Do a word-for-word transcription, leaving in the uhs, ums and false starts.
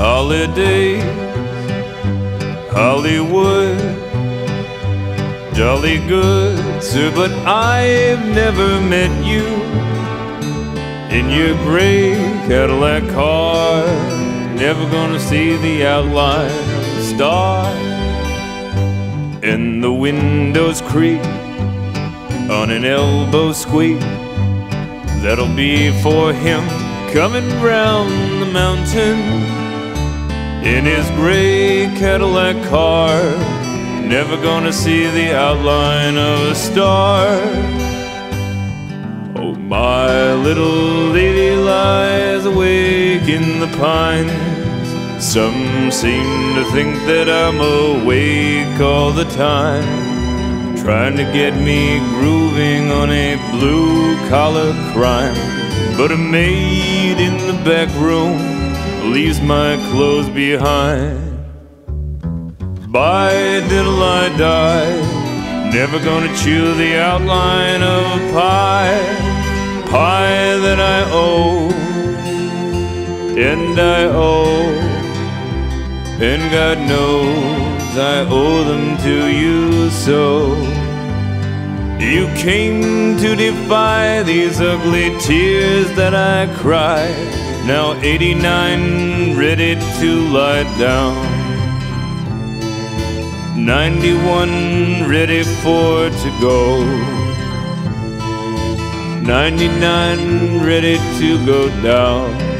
holidays, Hollywood, jolly good, sir, but I've never met you. In your gray Cadillac car, never gonna see the outline of a star. And the windows creak on an elbow squeak. That'll be for him coming round the mountain in his gray Cadillac car, never gonna see the outline of a star. Oh, my little lady lies awake in the pines. Some seem to think that I'm awake all the time, trying to get me grooving on a blue-collar crime. But a maid in the back room leaves my clothes behind. By diddle I die, never gonna chew the outline of a pie, pie that I owe, and I owe, and God knows I owe them to you so. You came to defy these ugly tears that I cry, now eighty-nine ready to lie down, ninety-one ready for to go, ninety-nine ready to go down.